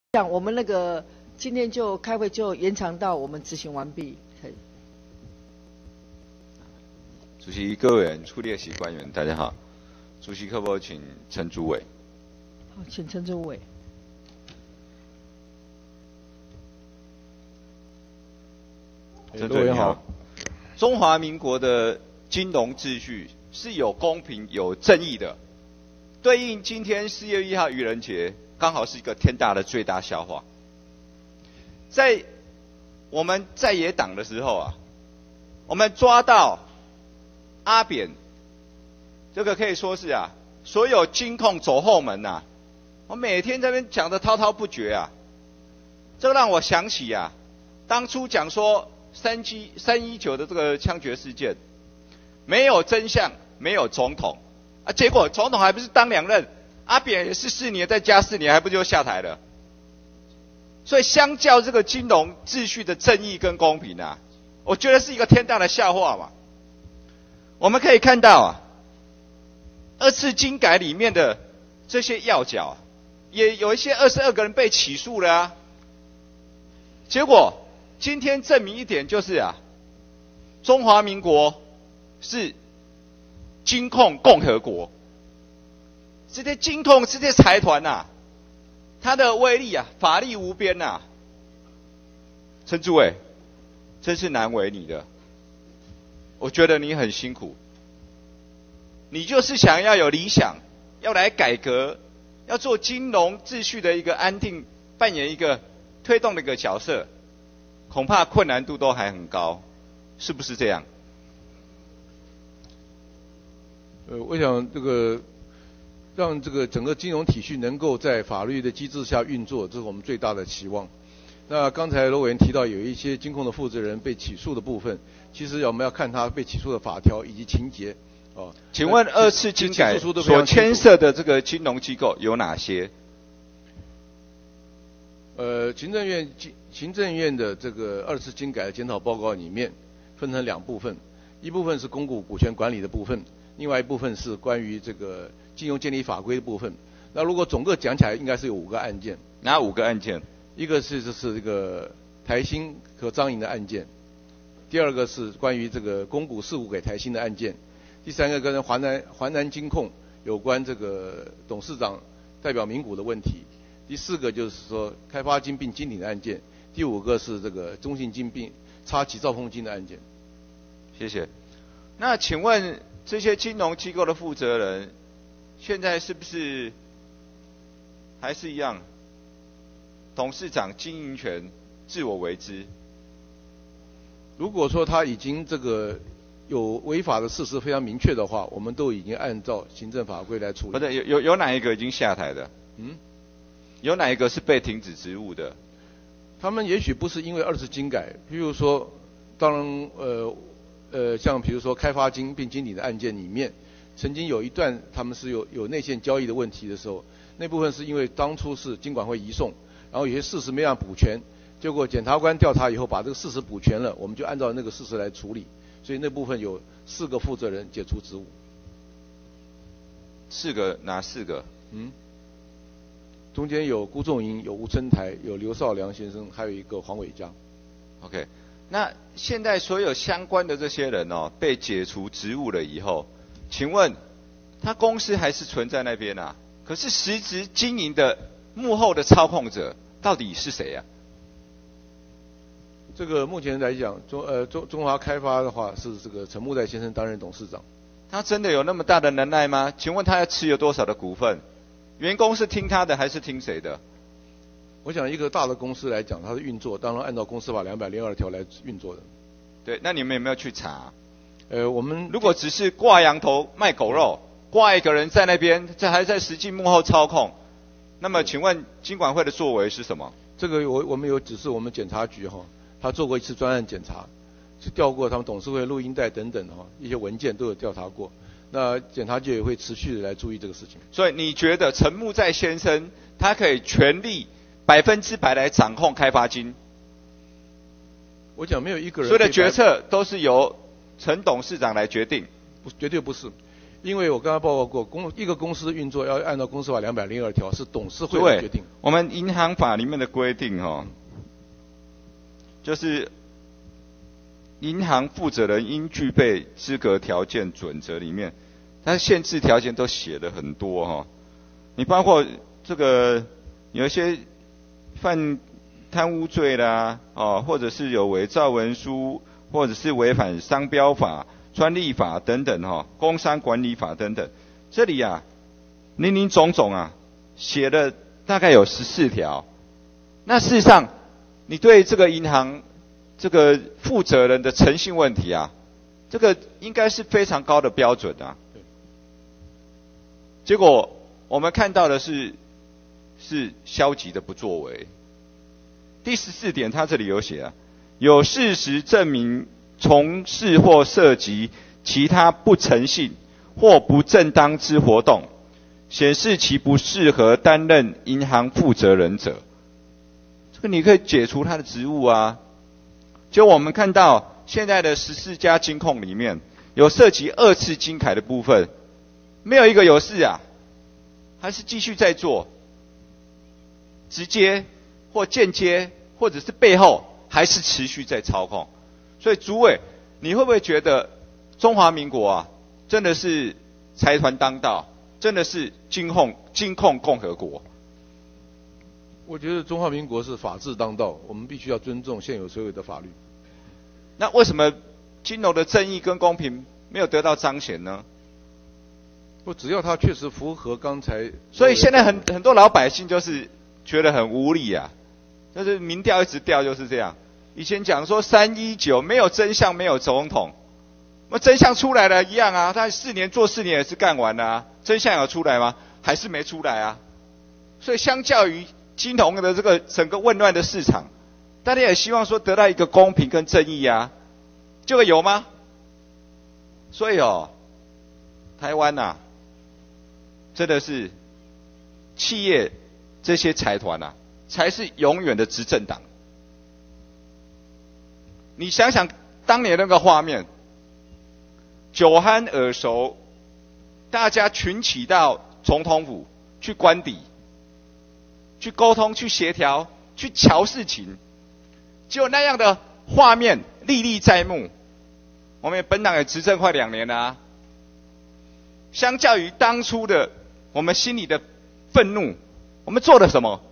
这样我们那个今天就开会就延长到我们执行完毕。 主席、各位出列席官员，大家好。主席可否请陈主委？ 好，请陈主委。 陈主委好。中华民国的金融秩序是有公平、有正义的，对应今天4月1号愚人节，刚好是一个天大的最大笑话。在我们在野党的时候啊，我们抓到阿扁，这个可以说是啊，所有金控走后门呐、我每天在那边讲得滔滔不绝啊，这个让我想起啊，当初讲说319的这个枪决事件，没有真相，没有总统啊，结果总统还不是当2任，阿扁也是4年再加4年，还不就下台了？所以相较这个金融秩序的正义跟公平啊，我觉得是一个天大的笑话嘛。我们可以看到啊，2次金改里面的这些要角，也有一些22个人被起诉了啊。结果今天证明一点就是啊，中华民国是金控共和国，这些金控这些财团啊，它的威力啊，法力无边啊。陈主委，真是难为你的。我觉得你很辛苦，你就是想要有理想，要来改革，要做金融秩序的一个安定，扮演一个推动的一个角色，恐怕困难度都还很高，是不是这样？ 我想这个让这个整个金融体系能够在法律的机制下运作，这是我们最大的期望。那刚才罗委员提到有一些金控的负责人被起诉的部分，其实我们要看他被起诉的法条以及情节。哦， 请问2次金改所牵涉的这个金融机构有哪些？ 行政院的这个2次金改的检讨报告里面分成2部分，一部分是公股股权管理的部分，另外一部分是关于这个金融监理法规的部分。那如果总个讲起来，应该是有5个案件。 哪5个案件？ 一个是这个台新和彰银的案件，第2个是关于这个公股事务给台新的案件，第3个跟华南金控有关这个董事长代表名股的问题，第4个就是说开发金并经理的案件，第5个是这个中信金并插旗兆丰金的案件。 谢谢。那请问这些金融机构的负责人，现在是不是还是一样？董事长经营权自我为之。 如果说他已经这个有违法的事实非常明确的话，我们都已经按照行政法规来处理。 不是有哪一个已经下台的？有哪一个是被停止职务的？ 他们也许不是因为2次金改，譬如说，当然像比如说开发金并经理的案件里面，曾经有一段他们是有内线交易的问题的时候，那部分是因为当初是金管会移送。然后有些事实没让补全，结果检察官调查以后把这个事实补全了，我们就按照那个事实来处理，所以那部分有4个负责人解除职务。 4个？哪4个？ 中间有辜仲营，有吴春台，有刘少良先生，还有一个黄伟嘉。 OK， 那现在所有相关的这些人哦，被解除职务了以后，请问他公司还是存在那边啊？可是实质经营的幕后的操控者到底是谁啊？ 这个目前来讲，中华开发的话是这个陈木代先生担任董事长。 他真的有那么大的能耐吗？请问他持有多少的股份？员工是听他的还是听谁的？ 我想一个大的公司来讲，它的运作当然按照公司法202条来运作的。 对，那你们有没有去查？ 我们如果只是挂羊头卖狗肉，挂一个人在那边，这还在实际幕后操控，那么请问金管会的作为是什么？ 这个我们有指示我们检察局他做过一次专案检查，去调过他们董事会录音带等等一些文件都有调查过。那检察局也会持续的来注意这个事情。 所以你觉得陈木在先生他可以全力100%来掌控开发金？ 我讲没有一个人所有的决策都是由陈董事长来决定。 绝对不是， 因为我刚刚报告过，一个公司运作要按照公司法202条是董事会的决定。 我们银行法里面的规定就是银行负责人应具备资格条件准则里面，它限制条件都写了很多你包括这个有一些犯贪污罪啦，或者是有伪造文书，或者是违反商标法、专利法等等工商管理法等等，这里林林总总写了大概有14条。那事实上，你对这个银行这个负责人的诚信问题这个应该是非常高的标准结果我们看到的是消极的不作为。第14点，他这里有写有事实证明从事或涉及其他不诚信或不正当之活动，显示其不适合担任银行负责人者，这个你可以解除他的职务就我们看到现在的14家金控里面，有涉及2次金凯的部分，没有一个有事还是继续在做，直接或间接或者是背后还是持续在操控。所以主委，你会不会觉得中华民国真的是财团当道，真的是金控共和国？ 我觉得中华民国是法治当道，我们必须要尊重现有所有的法律。 那为什么金融的正义跟公平没有得到彰显呢？ 只要它确实符合刚才， 所以现在很多老百姓就是觉得很无力就是民调一直掉就是这样。以前讲说319没有真相，没有总统，那真相出来了一样他4年做4年也是干完了真相有出来吗？还是没出来所以相较于金融的这个整个混乱的市场，大家也希望说得到一个公平跟正义这个有吗？所以台湾真的是企业这些财团才是永远的执政党。你想想当年那个画面，酒酣耳熟，大家群起到总统府去官邸，去沟通，去协调，去瞧事情，只有那样的画面历历在目。我们本党也执政快2年了相较于当初的我们心里的愤怒，我们做了什么？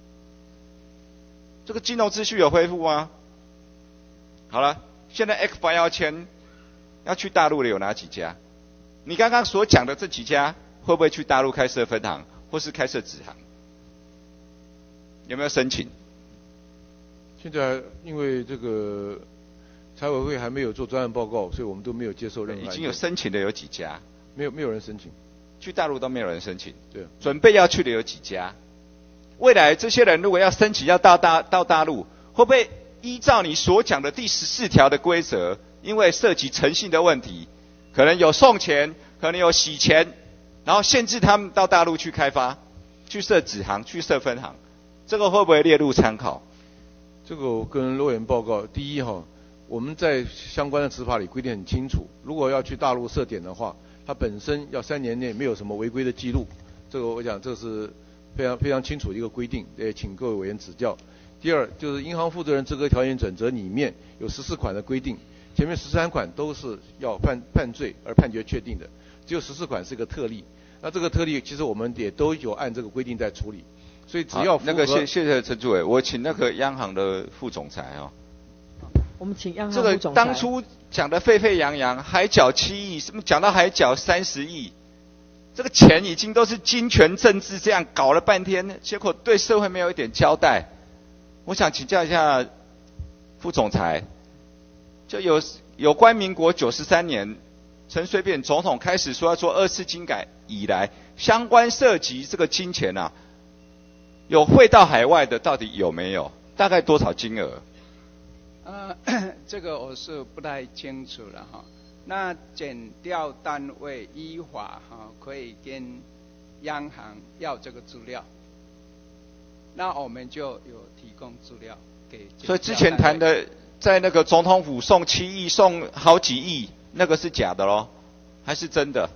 这个金融秩序有恢复吗？好了，现在 X8签要去大陆的有哪几家？你刚刚所讲的这几家会不会去大陆开设分行，或是开设子行？有没有申请？ 现在因为这个财委会还没有做专案报告，所以我们都没有接受任何。已经有申请的有几家？ 没有人申请， 去大陆都没有人申请。 对， 准备要去的有几家？未来这些人如果要申请要到大陆，会不会依照你所讲的第14条的规则，因为涉及诚信的问题，可能有送钱，可能有洗钱，然后限制他们到大陆去开发，去设子行，去设分行，这个会不会列入参考？ 这个我跟罗委员报告，第一我们在相关的执法里规定很清楚，如果要去大陆设点的话，它本身要3年内没有什么违规的记录，这个我讲这是非常清楚的一个规定，也请各位委员指教。第二就是银行负责人资格条件准则里面有14款的规定，前面13款都是要犯罪而判决确定的，只有14款是个特例。那这个特例其实我们也都有按这个规定在处理，所以只要符合。 那个谢谢陈主委，我请那个央行的副总裁我们请央行副总裁。 这个当初讲的沸沸扬扬，还缴7亿，什么讲到还缴30亿，这个钱已经都是金权政治这样搞了半天，结果对社会没有一点交代。我想请教一下副总裁，就有关民国93年陈水扁总统开始说要做2次金改以来，相关涉及这个金钱有汇到海外的到底有没有？大概多少金额？ 这个我是不太清楚了那检调单位依法可以跟央行要这个资料，那我们就有提供资料给。 所以之前谈的在那个总统府送7亿、送好几亿，那个是假的咯，还是真的？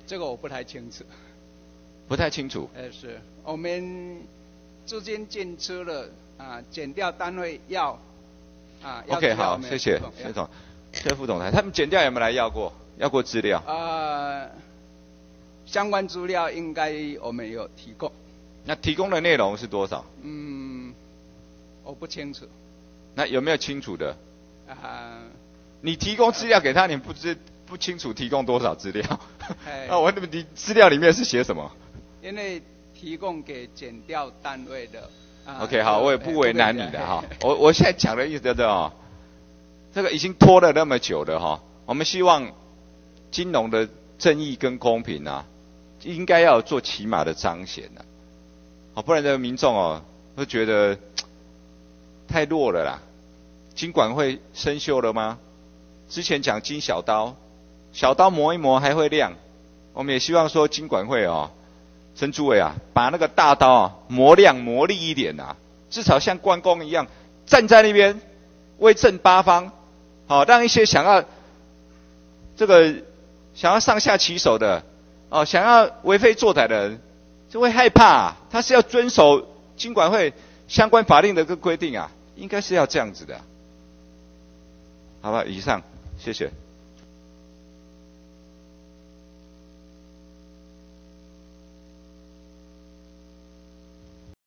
这个我不太清楚。 不太清楚。 是我们资金进出了检调单位要 OK 好，谢谢谢总，谢副总裁，他们检调有没有来要过资料？ 相关资料应该我们有提供。 那提供的内容是多少？ 我不清楚。 那有没有清楚的？你提供资料给他，你不清楚提供多少资料？你资料里面是写什么？ 因为提供给检调单位的。 OK 好，我也不为难你的哈。我现在讲的意思就是这个已经拖了那么久了哈，我们希望金融的正义跟公平应该要做起码的彰显不然这个民众会觉得太弱了啦。金管会生锈了吗？之前讲金小刀，小刀磨一磨还会亮，我们也希望说金管会陈主委把那个大刀磨亮磨利一点至少像关公一样站在那边威震八方，让一些想要上下其手的想要为非作歹的人就会害怕他是要遵守金管会相关法令的规定应该是要这样子的。好吧，以上，谢谢。